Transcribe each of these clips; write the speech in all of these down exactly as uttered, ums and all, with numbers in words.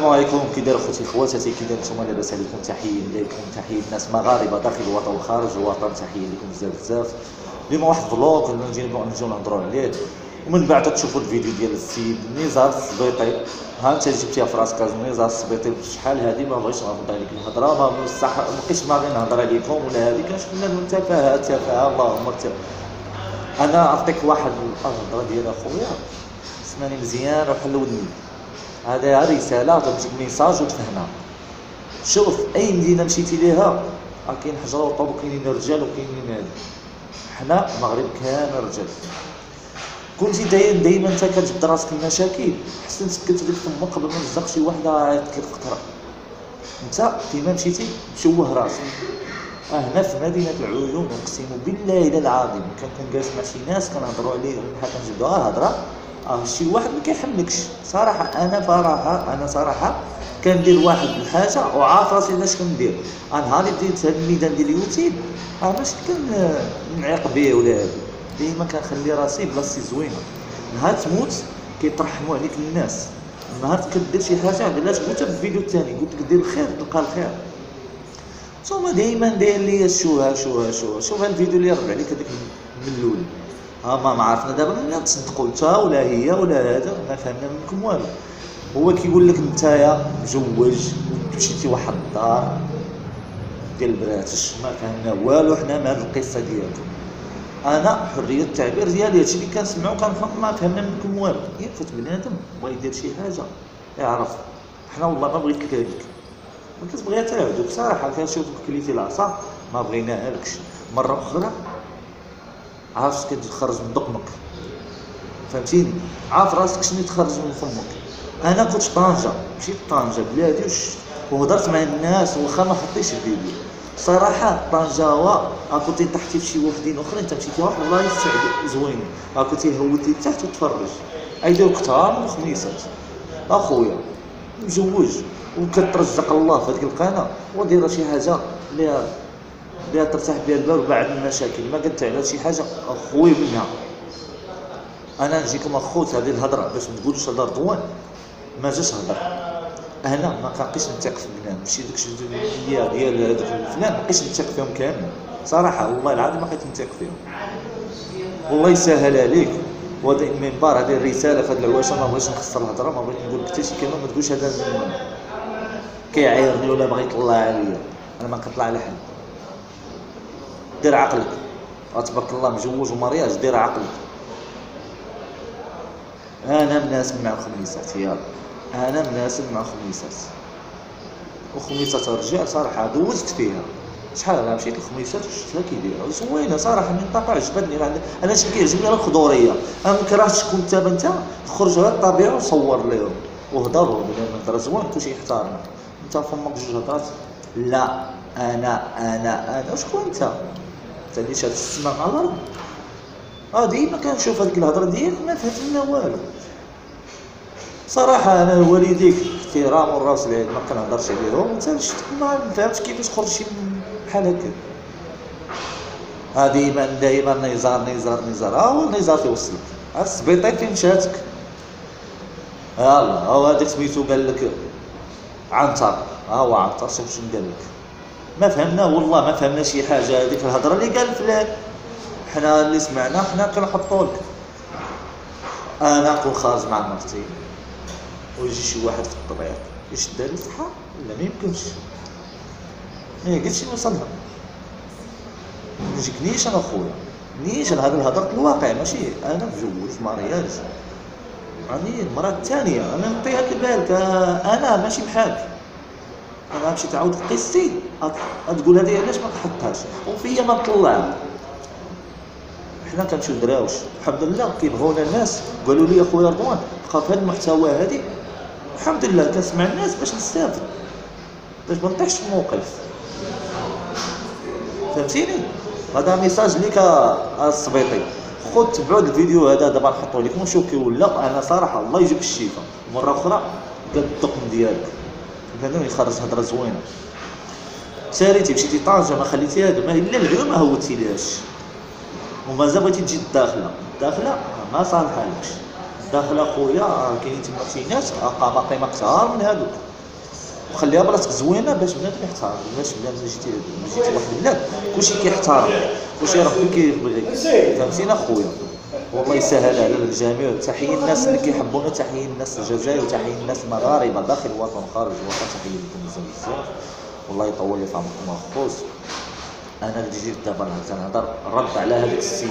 السلام عليكم. كي داير خوتي خواتاتي، كي داير نتوما؟ لاباس عليكم؟ تحيه ليكم، تحيه الناس مغاربه داخل الوطن وخارج الوطن، تحيه لكم بزاف بزاف. اليوم واحد فلوق نجي نجيو نهضروا عليه، ومن بعد تشوفوا الفيديو ديال السيد نزار السبيطي. ها انت جبتيها في راسك نزار السبيطي شحال هذه، ما بغيتش نغلط عليك الهضره، ما بصح ما بقيتش باغي نهضر عليكم ولا هذه، كنشوف من تفاهات تفاهه اللهم ارتاح. انا نعطيك واحد الهضره ديال اخويا، سمعني مزيان وحل ودني. هذا رساله تمسك ميساج وتفهمها. شوف اي مدينه مشيتي ليها راه كاين حجره وطوب وكاينين رجال وكاينين هادي. حنا المغرب كامل رجال. كنتي دايما دايما انت كتجبد راسك المشاكل، حسن سكت لك فمك قبل ما تزق شي وحده عيطت لك القطره. انت فيما مشيتي مشوه راسك. اه هنا في مدينه العيون اقسم بالله الا العظيم كنكون جالس مع شي ناس كنهضروا عليهم بحال كنجبدوها الهضره، اه شي واحد ما كيحملكش. صراحه انا صراحه انا صراحه كندير واحد الحاجه وعارف راسي علاش كندير. انا نهار بديت هذا الميدان ديال اليوتيوب راه ماشي كنعيق به ولا هذا، ديما كنخلي راسي بلاصتي زوينه. نهار تموت كيترحموا عليك الناس، نهار كدير شي حاجه علاش قلتها في الفيديو الثاني، قلت لك دير الخير تلقى الخير. نتوما دايما داير ليا شوها شوها شوها شوف الفيديو اللي رد عليك هذاك من الاول. ها ما ما عرفنا دابا لا تصدقوا نتا ولا هي ولا هذا، ما فهمنا منكم والو. هو كيقول لك نتايا مجوج ومشيتي واحد الدار ديال البراتش، ما فهمنا والو حنا من هذه القصه ديالكم. انا حريه التعبير ديالي هادشي اللي كنسمعو كنفهم، ما فهمنا منكم والو. يفوت بنادم بغا يدير شي حاجه يعرف حنا والله ما بغيت لك هذيك، ما كتبغيها حتى هذوك. صراحه كنشوفك كليتي العصا ما بغيناها لكش. مره اخرى عارف كتخرج من دقمك، فهمتيني؟ عارف راسك شنو تخرج من فمك. انا كنت في طنجه، مشيت طنجه بلادي وهضرت مع الناس واخا ما حطيتش الفيديو. صراحه طنجه هو كنتي تحتي في شي وحدين اخرين، انت مشيتي واحد الله يسعد زوينين، كنتي هوتي تحت وتفرج. ايدير كثار من الخميسات اخويا مزوج وكترزق الله في هذيك القناه ودير شي حاجه اللي اللي ترتاح بها البال بعد المشاكل. ما قلت على شي حاجه اخويا منها. انا نجيكم اخوت هذه الهضره باش ما تقولوش هذا رضوان ما جاش هضر. انا ما كنبقيش نثق في بنان، ماشي داكشي ديال ديال هذوك الفلان ما بقيتش نثق فيهم كامل. صراحه والله العظيم ما بقيت نثق فيهم. والله يسهل عليك. وهذا المنبر هذه الرساله في هذه العواشه ما بغيتش نخسر الهضره، ما بغيت نقول حتى شي كلمه ما تقولش هذا كيعايرني ولا باغي يطلع عليا. انا ما كنطلع على حد. دير عقلك، تبارك الله مجوج ومرياج، دير عقلك. انا مناسب مع الخميسات يلا، انا مناسب مع الخميسات وخميسات الرجال. صراحه دوزت فيها شحال، انا مشيت للخميسات وشفتها كيدايره زوينه صراحه. من طاقه عجبتني. انا شي كيعجبني راه الخضوريه، انا ما كرهتش تكون انت انت تخرج على الطبيعه وصور لهم وهضروا بلا ما هضر زوين كلشي يحترمك. انت فمك جوج هضرات لا انا انا انا شكون انت؟ انت اللي شاد السما مع الارض. اه ديما كنشوف هذيك الهضره ديالك ما فهمت منها والو. صراحه انا والديك احترام والراس العين ما كنهضرش عليهم، انت ما فهمتش كيفاش خرجتي بحال هكا. ها ديما دايما نزار نزار نزار، ها هو النزار تيوصلك. ها السبيطي فين مشاتك؟ يلا هو هذاك سميتو قال لك عنتر، ها هو عنتر شوف شنو قال لك. ما فهمنا والله ما فهمنا شي حاجه. هذيك الهضره اللي قال فلان حنا اللي سمعنا حنا كنحطوا لك. انا نكون خارج مع مرتي ويجي شي واحد في الطريق يشد لي الصحه، لا ما يمكنش، ما يقدش نوصلها. ما يجيكنيش انا خويا، نيش انا هذا الهضره الواقع، ماشي انا مجوج مرياج راني المراه الثانيه. انا نعطيها كذلك، انا ماشي بحالك. انا نمشي تعاود قصتي تقول هذه علاش ما تحطهاش وفيا ما نطلعها. حنا كنمشيو دراوش الحمد لله كيبغونا الناس. قالوا لي اخويا رضوان بقى في هذا المحتوى هذه الحمد لله كنسمع الناس باش نستافد، باش ما نطيحش في الموقف. فهمتيني؟ هذا ميساج ليك السبيطي. خذ تبعوا الفيديو هذا دابا نحطو لكم ونشوف كي ولا. انا صراحه الله يجيب الشفاء. مره اخرى قد الدقم ديالك هذا يخرج هضره زوينه. ساريتي مشيتي طنجه ما خليتي هذا، ما الا العيون ما هوتيلهاش ومازال بغيتي تجي الداخله. الداخله ما صالحالكش. الداخله خويا كاينين تما شي ناس قامه قيمه كثار من هذوك. وخليها بلاصتك زوينه باش بنادم يحترم. باش بنادم جيتي جيتي واحد البلاد كلشي كيحترم، كلشي راه كيبغيك، فهمتينا خويا. والله يسهل على الجميع. تحية الناس اللي كيحبونا، تحية الناس الجزائر، وتحية الناس المغاربه داخل الوطن وخارج الوطن، تحية لكم بزاف. والله يطول لي في عمركم اخوت. انا اللي جيت دابا تنهضر رد على هذاك السيد،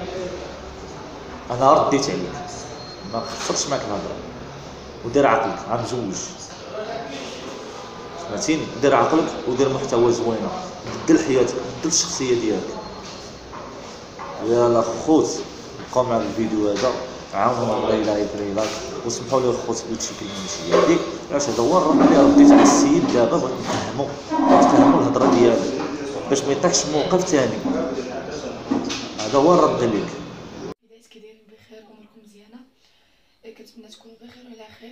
انا رديت عليك، ما خسرتش معاك الهضره. ودير عقلك، عام زوج سمعتيني، دير عقلك ودير محتوى زوينه، بدل حياتك، بدل الشخصيه ديالك. يلا خوت بقاو مع الفيديو هذا، عاونوا الله يلا يبري لايك، وسمحوا لي خوت قلت شي كلمه ماشي هذيك، علاش هذا هو الرد اللي رديت على السيد. دابا بغيت نفهمو نفهمو الهضره ديالو باش ما يطيحش موقف ثاني. هذا هو الرد ليك. بدايت كي دايرين بخير، اموركم مزيانه، كنتمنى تكونوا بخير وعلى خير.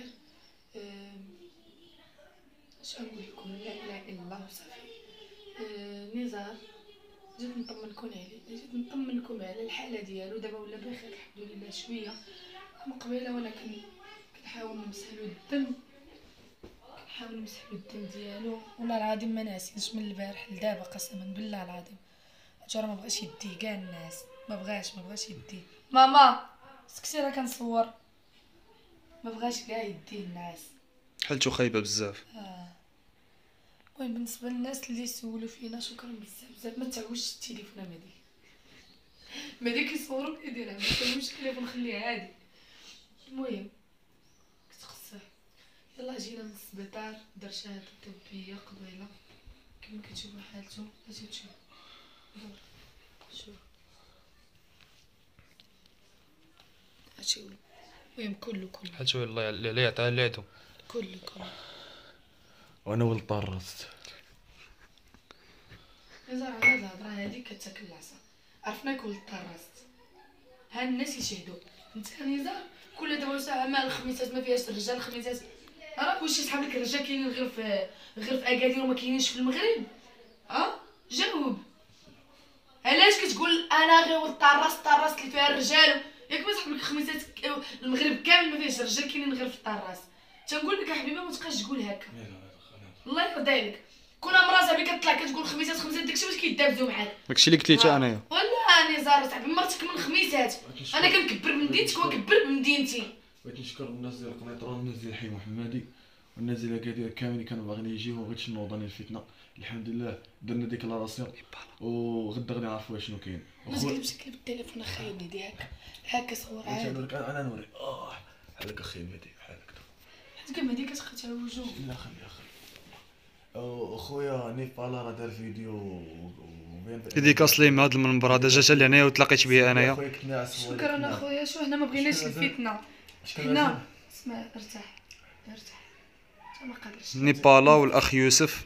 اش نقول لكم؟ لا اله الا الله وصافي. نزار جيت نطمنكم عليه، جيت نطمنكم على الحاله ديالو. دابا ولا بخير الحمد لله شويه، من قبيله وانا كنحاول نمسحلو الدم، كنحاول نمسحلو الدم ديالو. والله العظيم ما ناسينش من البارح لدابا، قسما بالله العظيم. راه ما بغاش يدي كاع الناس، ما بغاش ما بغاش يدي. ماما سكتي راه كنصور. ما بغاش كاع يدي الناس، حالته خايبه بزاف. اه المهم بالنسبه للناس اللي سولوا فينا، شكرا بزاف بزاف. ما تعوجش التليفون مادي مادي كيصوروا كيديرها، ما تعوجش التليفون، خليه عادي. المهم كتقصح. يلا جينا من السبيطار، دار شهاده طبيه قبيله كما كتشوفوا حالته. اجي تشوف شوف هادشي. المهم كله كله حالته الله اللي يعطيها لعدو كله كله. وانا ولد طرست نزار على هاد الهضره هادي كتاكل العصا. عرفنا كل طرست، ها الناس يشهدوا. انت نزار كل دابا ساعه مع الخميسات ما فيهاش الرجال. الخميسات راه واش يسحب لك الرجال كاينين غير في غير في اكادير وما كاينينش في المغرب؟ اه جاوب. علاش كتقول انا غير ولد طرست طرست اللي فيها الرجال؟ ياك ما سحب لك الخميسات المغرب كامل ما فيهاش الرجال، كاينين غير في الطراس. تنقول لك حبيبه ما تبقاش تقول هكا، الله يرضي عليك. كل مرة صاحبي كتطلع كتقول خميسات خميسات، داكشي باش كيدابزو معاك. داكشي اللي قلت لي حتى انايا. ولا نزار صاحبي مرتك من خميسات، انا كنكبر من مدينتك وكنكبر من مدينتي. بغيت نشكر الناس ديال القنيطره والناس ديال حي محمدي والناس ديال اكادير كامل اللي كانوا باغيين يجيو وغير تنوضوا الفتنه. الحمد لله درنا ديك لاراسيون وغدا غادي نعرفوا شنو كاين. ما تقلبش كلب التليفون اخايني ديالك هكا صور عادي. نوريك انا نوريك اه بحالك اخي مهدي بحالك. حيت كما هذيك كتبقى تعوجو. لا خلي اخي اخويا نيبال راه دار فيديو ديديكاس ليه من هاد المنبر هذا، جات لهنايا وتلاقيت بيه انايا. شكرا اخويا. شو حنا ما بغيناش الفتنه، حنا اسمع ارتاح ارتاح ما قادرش. نيبالا والاخ يوسف.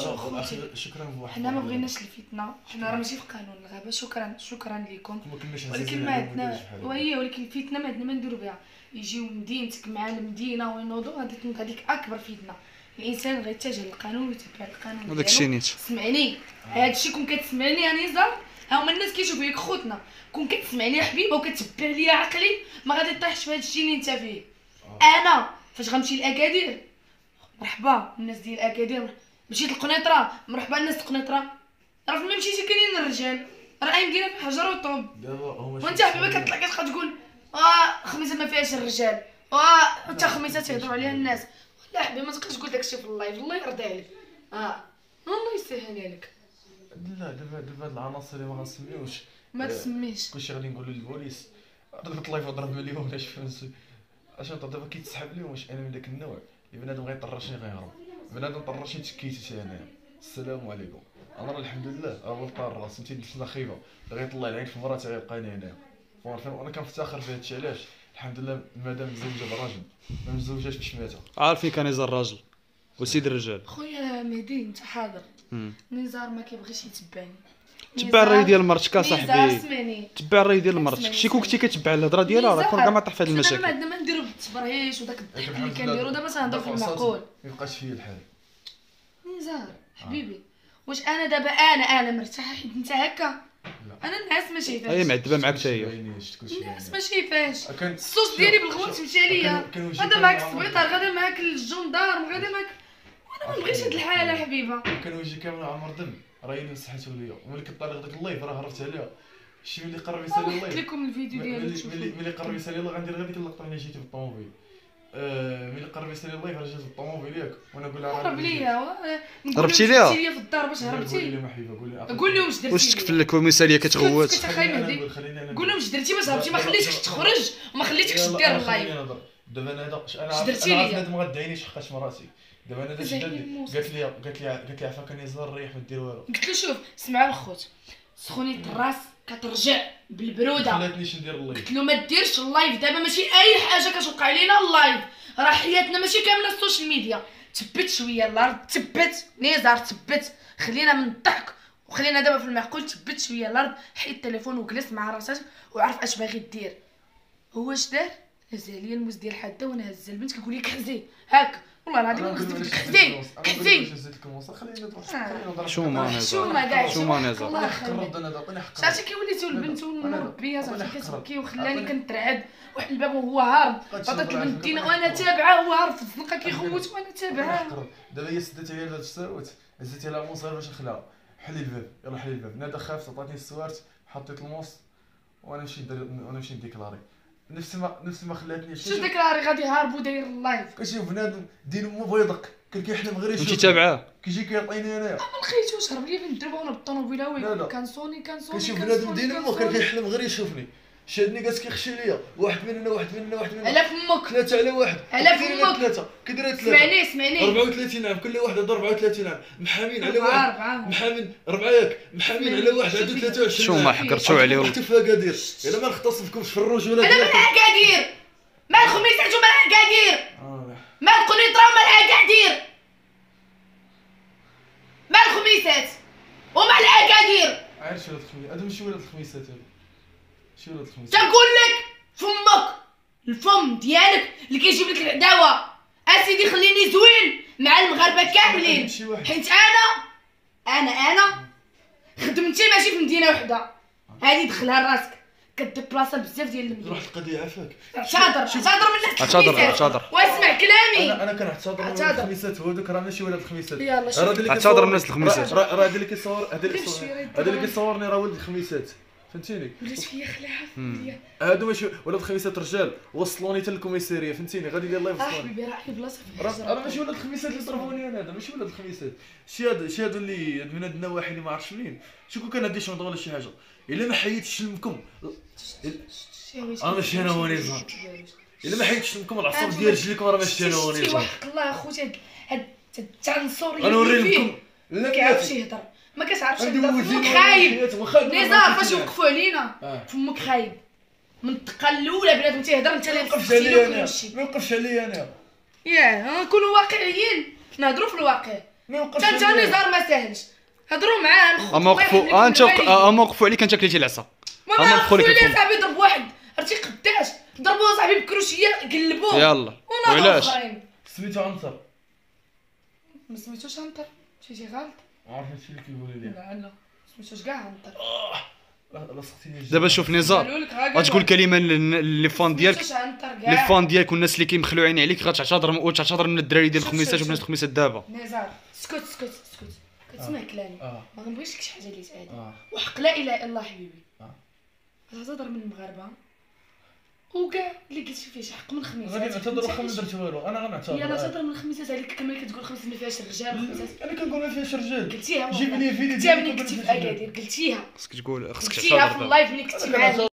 شكرا. حنا ما بغيناش الفتنه، حنا راه ماشي في قانون الغابه. شكرا شكرا لكم، ولكن ما عندنا وهي ولكن الفتنه ما عندنا ما نديرو بها. يجيو مدينتك مع المدينه وينوضوا، هذيك هذيك اكبر فتنه. الانسان غيتجه للقانون ويتبع القانون. هذاك الشيء نيت. سمعني هذا الشيء، كون كتسمعني يا نزار، ها هما الناس كيشوفوا ياك خوتنا، كون كتسمعني يا حبيبه وكتبع ليا عقلي ما غادي طيحش في هذا الشيء اللي انت فيه. انا فاش غنمشي لاكادير مرحبا الناس ديال اكادير، مشيت للقنيطره مرحبا الناس القنيطره، راه فين ما مشيتي كاينين الرجال، راه يمكن في حجر وطوب. وانت حبيبه كتطلع كتبقى تقول اه خميسه ما فيهاش الرجال، واه انت خميسه تهضروا عليها الناس. لا حبيبي ما تبقاش تقول داكشي في اللايف، الله يرضي عليك. اه والله يسهل عليك. لا دابا دابا هاد العناصر اللي ما غنسميوش ما تسميش، كلشي غادي نقولوا للبوليس دابا اللايف ضرب مليون اش فهمتي. اش دابا كيتسحب لهم واش انا من داك النوع اللي بنادم غيطرشني غيهرب، بنادم طرشني تكيتي انايا. السلام عليكم. انا راه الحمد لله راه ولد طار سميتي لسنا خيبه غيطلع العين في مراتي غيبقاني هنايا. وانا كنفتخر في هادشي. علاش؟ الحمد لله مادام مزوجه براجل ما مزوجاش بشماته. عارفين كان يزار الراجل وسيد الرجال. خويا مهدي انت حاضر. نزار ما كيبغيش يتبعني. تبع الراي ديال مرتك اصاحبي، سمعني تبع الراي ديال مرتك. شي كون كنتي كتبع الهضره ديالها راه كون كاع ما طيح في هاد المشاكل. ما عندنا ما نديرو بالتبريش وداك الضحك اللي كنديرو دابا تنهضر في المعقول. ما يبقاش فيا الحال. نزار حبيبي واش انا دابا انا انا مرتاحه حيت انت هكا؟ انا الناس ما شايفاش. هي معذبه معاك حتى هي. الناس ما شايفاش. الصوت ديالي بالغلط مشى ليا. غدا معاك السبيطار، غدا معاك الجندار، غدا معاك وانا انا مبغيتش هاد الحاله حبيبه. كان وجهي كامل عمر دم، راه هي اللي مسحته ليا، وملي كطالع داك اللايف راه هربت عليها. شتي ملي قرب يسالي قلت اللايف، لكم الفيديو ديالو ملي تشوفوا. ملي ملي قرب يسالي الله غندير غير ديك اللقطه ملي جيتي بالطوموبيل. آه ملي قرب يسالي اللايف راه جات بالطوموبيل ياك، وانا نقول لها هرب ليا. هربتي ليها؟ هربتي ليا في الدار باش قولي هربتي. لي محبيبه، قولي لي قول لهم اش درتي. واش تكفل لك ومثاليه كتغوت؟ اسكت اخاي مهدي. قول لهم اش درتي باش هربتي، ما خليتكش تخرج وما خليتكش دير اللايف. دابا انا هذا انا اش عارف درتي انا عارف ليا؟ بنادم غدعينيش حقاش مراتي. دابا انا داك زي الشيء الموس. قالت لي قالت لي قالت لي عفاك نزار ريح ما دير والو، قلت له شوف سمعوا الخوت، سخونيه الراس كترجع بالبروده. خلاتنيش ندير اللايف. قلت له ما ديرش اللايف دابا، ماشي اي حاجه كتوقع لينا اللايف، راه حياتنا ماشي كامله السوشيال ميديا. تبت شويه الارض، تبت نزار، تبت خلينا من الضحك وخلينا دابا في المعقول. تبت شويه الارض، حيد التليفون وجلس مع راسك وعرف اش باغي دير. هو اش دار؟ هز عليا الموس ديال حده وانا هز البنت كنقول لك حزي هاك، والله العظيم ما خصك تحزي حزي. شو ما شو نزار ما كاع شو ما نزار الله يخليك. انا عطيني حق شاتي كي وليتو البنت والمربيه أعطيني صافي حق كتبكي رب. وخلاني أعطيني- كنترعد واحد الباب وهو هارب. قدشي عطات بالعافية. البنت دينا وانا تابعه، هو هارب في الزنقه كيخوت وانا أعطيني تابعه. حق رب. دابا هي سدات عليا هاد الساروت، هزيت عليها موس غير باش نخلعها. حلي الباب، يلاه حلي الباب. نادا خافت، عطاتني السوارت، حطيت الموس وانا نمشي ندير وانا نمشي نديكلاري. نفس ما نفس ما خلاتنيش. شو داك راه غادي هارب وداير اللايف. كنشوف بنادم دين مو بيضك، كان كيحلم غير يشوف. انت تابعاه؟ كيجي كيعطيني انايا. ما لقيتوش، هرب ليا بنت دربه وانا بالطوموبيله لا، لا. وي كنصوني كنصوني كنشوف كنصوني، بنادم دين مو كان كنصوني. كيحلم غير يشوفني. شادني جالس كيخشي ليا، واحد مننا واحد مننا واحد مننا. على فمك ثلاثة على واحد. على كديروا فمك. ثلاثة، كديروا ثلاثة. اسمعني اسمعني. أربعة وثلاثين عام، كل واحد عنده أربعة وثلاثين عام، محامين على أربعة واحد. أربعة. محامين أربعة ياك، محامين على واحد عنده ثلاثة وعشرين شو عام. ما حكرتوا عليه والله. رحتوا في أكادير، إلا ما نختصفكمش في الرجولة انا من ديالكم. اكادير، ما الخميسات وما الاكادير، آه. ما القنيطره وما الاكادير، ما الخميسات وما الاكادير. عارف شو ولاد الخميس، هذا ماشي ولاد الخميسات هذا. شو ولاد الخميسات؟ تنقول لك فمك، الفم ديالك اللي كيجيب لك العداوه. اسيدي خليني زوين مع المغاربه كاملين، شي واحد. حيت انا انا انا خدمتي ماشي في مدينه وحده، هذه دخلها لراسك. كدبلاصه بزاف ديال روح المدينه. القضية عافاك. اعتذر اعتذر من الناس اعتذر، الخميسات. اعتذر. واسمع كلامي. انا انا كنعتذر من اعتذر. ولاد الخميسات، هذوك راه ماشي ولاد الخميسات. يلا شوف. راه هذا اللي اعتذر كيصور- من الناس الخميسات. راه راه هذا اللي كيصور هذا اللي غير كيصور شوية هذا اللي كيصورني راه ولد الخميسات، فهمتيني؟ ولات فيا خلاعه فيا. هادو ماشي ولاد الخميسات رجال، وصلوني حتى للكوميساريه، فهمتيني؟ غادي ندير لايف اه وصلوني. حبيبي راه اي بلاصه في راه الحجر. راه ماشي ولاد الخميسات اللي ضربوني انا، هذا ماشي ولاد الخميسات. شي هذا شي هذا اللي هاد من هاد النواحي اللي ما عرفتش منين. شي كون كان عندي شنطه ولا شي حاجه، الا ما حيدتش لمكم انا ماشي انا هو نظام. الا ما حيدتش لمكم العصب ديال رجليكم راه ماشي انا هو شتي نظام. وحق الله اخوتي هاد هاد التعنصريه انا نوري اللي فيه. لكم ما كيعرفش يهضر، ما كتعرفش عندي يهضر. وزين فمك خايب وخايب نزار فاش وقفوا علينا. آه. فمك خايب من الدقه الاولى بنادم تيهضر انت ما اللي يوقفش تسكتي له عليا انا، ويمشي. ما يوقفش عليا انا، ياه نكونوا واقعيين، نهضروا في الواقع. ما يوقفش حتى انت عليا. نزار ما ساهلش، هضروا معاه الخوت. اما وقفوا انت اما وقفوا عليك انت كليتي العصا. ما أما وقفوا دخولك لي الفم. صاحبي ضرب واحد عرفتي قداش ضربوه صاحبي بكروشيه قلبوه. يلا وناضوا وعلاش؟ اخرين. سميتو عنتر، ما سميتوش عنتر، شي غلط. عارف هادشي اللي كيقولوا لي. لا لا سميتوش كاع عنتر. لا لصقتيني دابا شوف نزار، قالوا لك غا غتقول كلمه لي فان ديالك، سميتوش عنتر لي كاع. فان ديالك والناس اللي كيمخلوعين عليك غتعتذر وتعتذر من الدراري ديال شوف، الخميسات شوف، وبنات شوف. الخميسات دابا. نزار اسكت اسكت اسكت كتسمع كلامي. اه ما غنبغيش لك شي حاجه اللي تعادي. اه وحق لا اله الا الله حبيبي. آه. غتهضر من المغاربه وكاع اللي قلتي فيه شي حق من الخميسات. غادي نعتذر واخا ما درت والو، انا غنعتذر. يلا اعتذر من الخميسات عليك كمل كتقول خمسة ما فيهاش الرجال الخميسات. انا كنقول ما فيهاش رجال. قلتيها جيب لي فيديو قلتيها ديالك ملي كنقول كنتي ما في فيهاش رجال. اكادير قلتيها خصك تقول خصك قلتيها في تعتذر. اللايف ملي كنتي أنا معايا. كنعتذر.